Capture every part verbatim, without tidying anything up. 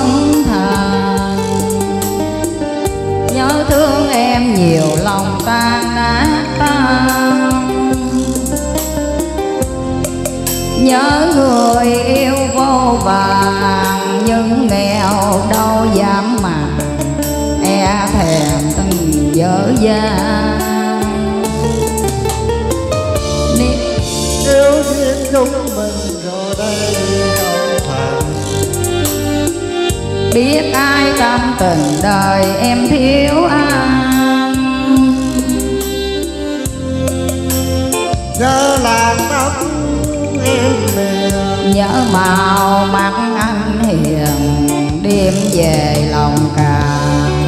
không thành. Nhớ thương em nhiều lòng tan nát tan, nhớ người yêu vô vàng nhưng nghèo đâu dám mà e thèm từng dở dang. Nếu duyên chúng mình rồi đây không thành, biết ai tâm tình đời em thiếu anh. nhớ làn tóc em mềm, nhớ màu mắt anh hiền, đêm về lòng càng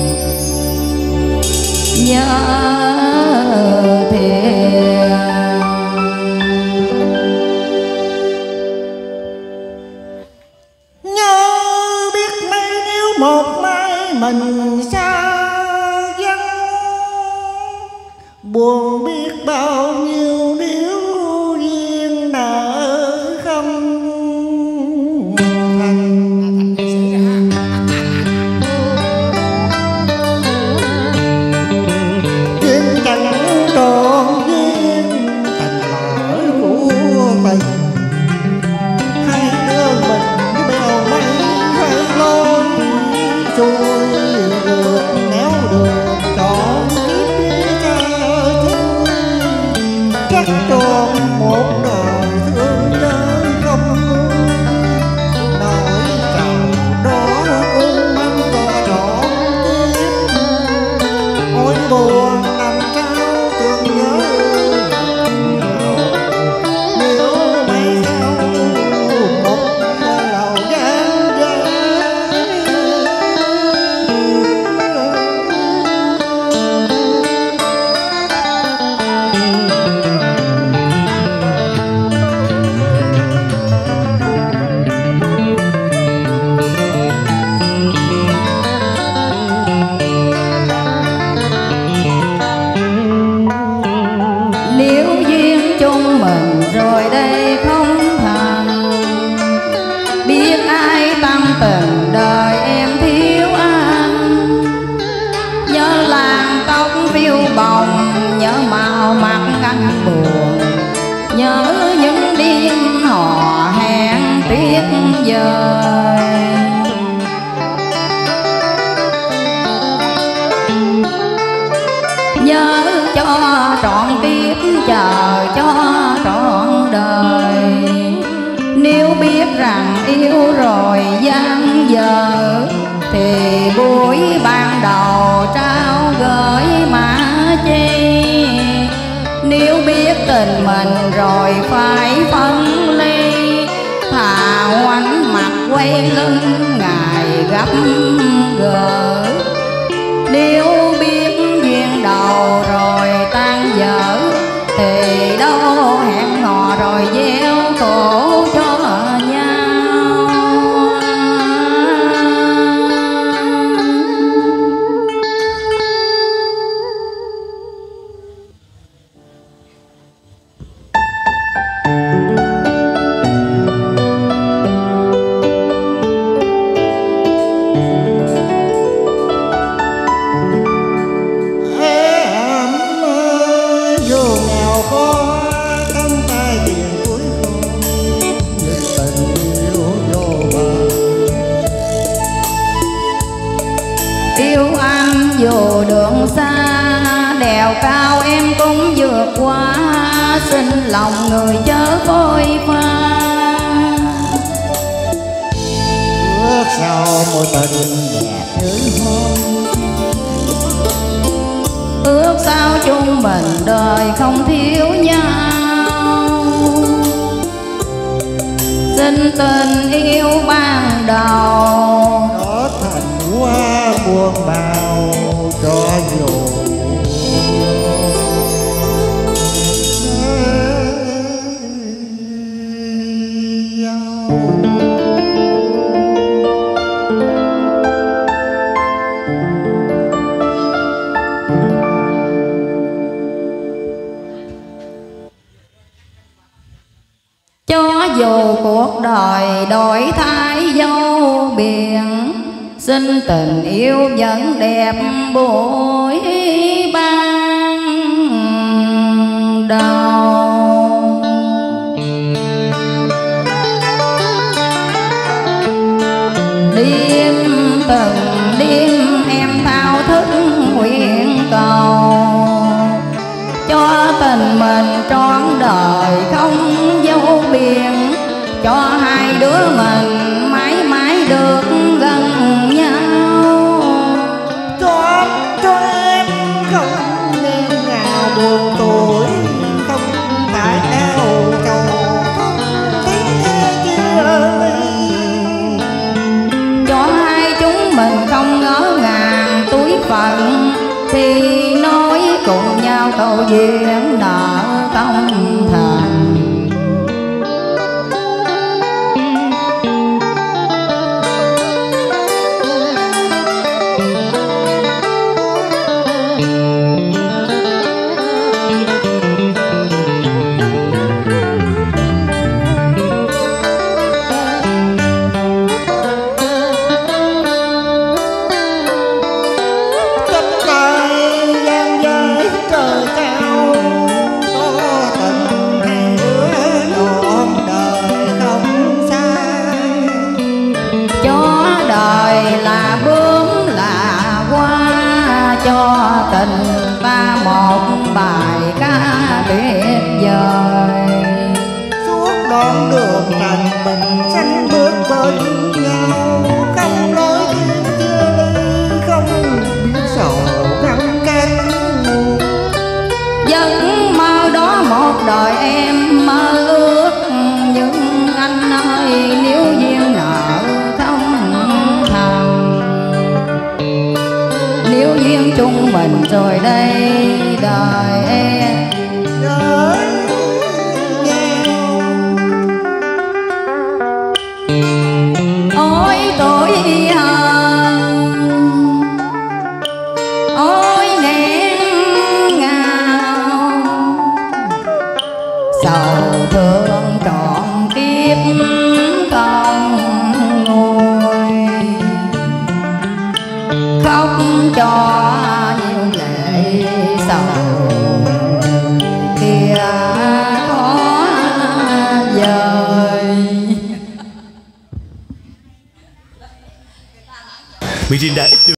nhớ thiệt. nhớ biết mấy nếu một mai mình xa vắng, buồn biết bao nhiêu nếu duyên nợ không thành. duyên chẳng tròn duyên thành lỡ của tình, hai đứa mình bèo mây hay lối xuôi được néo được trọn kiếp đi cha chung, chắc tròn một đời thương nhớ không nỗi trầu đó cũng mang cho trọn kiếp. ôi buồn làm sao thương nhớ nếu mấy sao một lầu gian gian. Nếu duyên chung mình rồi đây không thành, biết ai tâm tình đời em thiếu anh. nhớ làn tóc phiêu bồng, nhớ màu mắt anh buồn, nhớ những đêm hò hẹn tuyết vời. nhớ cho trọn kiếp chờ cho trọn đời, nếu biết rằng yêu rồi gian dở thì buổi ban đầu trao gửi mà chi. nếu biết tình mình rồi phải phân ly, thà ngoảnh mặt quay lưng ngày gặp gỡ. nếu biết duyên đầu rồi tan dở thì đâu hẹn hò rồi gieo khổ cho nhau. yêu anh dù đường xa đèo cao em cũng vượt qua, xin lòng người chớ phôi pha. ước sao một tình đẹp như hôn, ước sao chung mình đời không thiếu nhau. xin tình yêu ban đầu đó thành hoa buông bao cho dù cho dù cuộc đời đổi thay dâu biển, xin tình yêu vẫn đẹp buổi ban đầu. Đêm từng đêm em thao thức nguyện cầu cho tình mình trọn đời không dấu biển, cho hai đứa mình mãi mãi được gần nhau. Cho cho em không nên nào buồn tuổi, không phải đau cầu thế chưa cho hai chúng mình không ngỡ ngàng túi phận, thì nói cùng nhau câu duyên nợ không thành. Cho tình ta một bài ca tuyệt vời, suốt đoạn đường trần mình sánh bước bên nhau, không nói thêm chia ly, không biết sầu ngăn cách. Giấc mơ đó một đời em mơ ước, nhưng anh ơi nếu duyên nợ không thành, nếu duyên chung mình rồi đây đời em đời ôi tuổi hờn, ôi nghẹn ngào, sầu thương trọn kiếp không nguôi, khóc cho nhiều lệ sầu kia khó vời. Mirinda